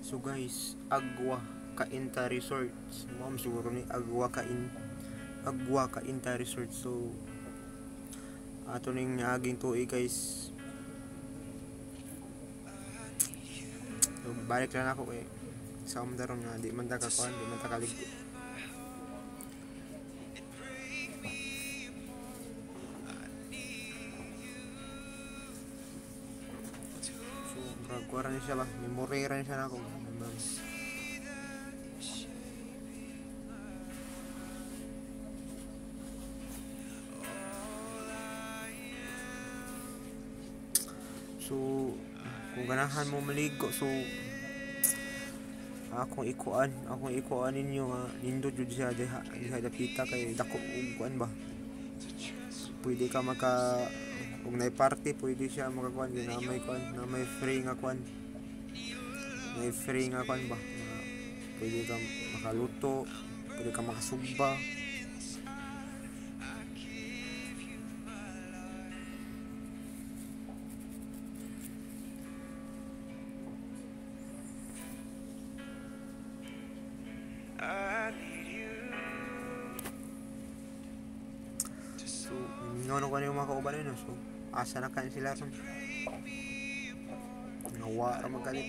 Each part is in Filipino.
So guys, Agwa Kainta Resort. Ma'am siguro ni Agwa Kainta Resort. So ato ning aging tuig guys. So, balik lang ako kay sa daron nga di man ta kakuan, di man ta kaligo. So magkuha rin siya ba? Memory rin siya na ako. So kung ganahan mo maligo, so akong ikuan ninyo nga nindot jud siya diha dapita kay dako ug kuan ba, pwede ka maka ug nay party pwede siya makakuan na may kuan na may free nga kuan ba, pwede ka makaluto, pwede ka makasugba. So, nono ko na yung mga kauban nyo. So, asa na kain sila ron. Nawa ra magalit.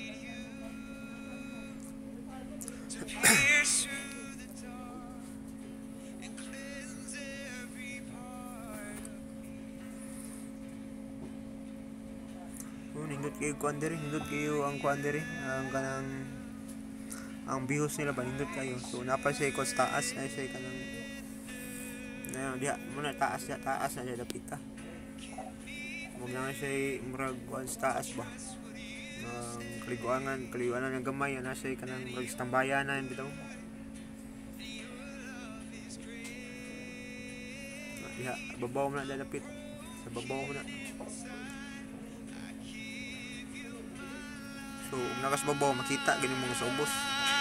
Nindot kayo kuan diri, nindot kayo ang kuan diri, ang kanang ang views nila ba nindot kayo. So napa siya ko sa taas na siya kanang na diha muna taas na siya dapita. Mo na siya murag kuan sa taas ba. Kaliguanan ng gamay na siya kanang murag tambayanan bitaw. Diha babaw mo na dapit. Sa babaw mo na. So, nakas babaw makita gani mo sa ubos.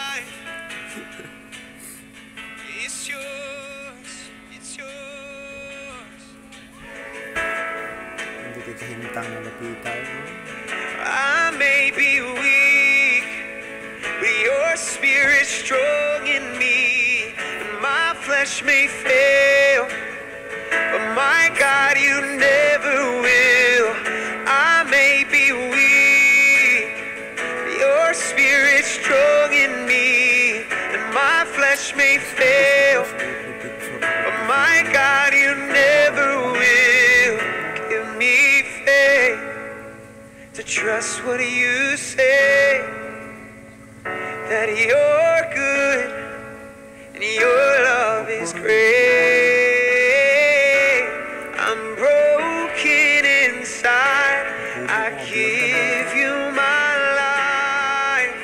It's yours. Hindi kita hintang na lapitan. I may be weak, but your spirit's strong in me, and my flesh may fail, but my God, you never will. I may be weak, your spirit's strong in me, and my flesh may fail, but my God, you never will. Give me faith to trust what you say, that you're good and your love is great. I'm broken inside, I give you my life.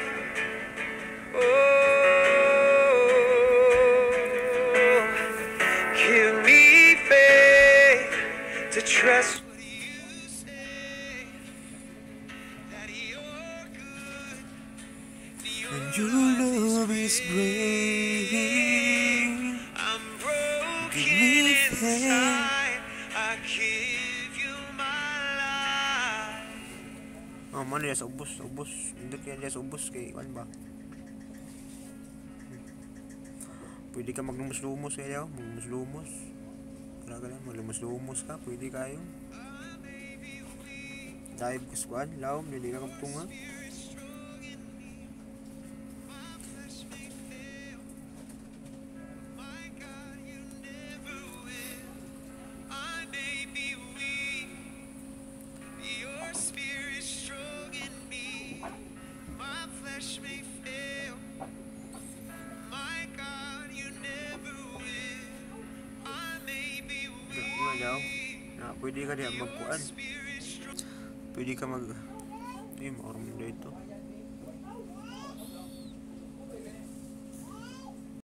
Oh, give me faith to trust what you say, that you're good and your love is great. I'm broken inside, I give you my life. Oh, mana dia sa ubos. Hindi kaya dia sa ubos kay kan ba? Pwede ka maglumos-lumos kaya, maglumos-lumos. Kaya maglumos-lumos ka, pwede kayo. Dive ka squad, lawom, hindi ka kaptunga. Na pwede ka diyan magkuan. Pwede ka mag maoram dito.